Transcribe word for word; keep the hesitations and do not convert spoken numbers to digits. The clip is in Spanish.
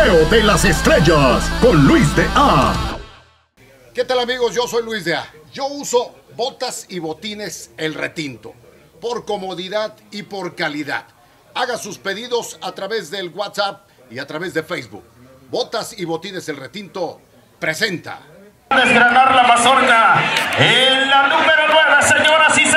Sorteo de las estrellas con Luis de A. ¿Qué tal, amigos? Yo soy Luis de A. Yo uso botas y botines El Retinto, por comodidad y por calidad. Haga sus pedidos a través del WhatsApp y a través de Facebook. Botas y botines El Retinto presenta. Desgranar la mazorca en la número nueve, señoras y señores.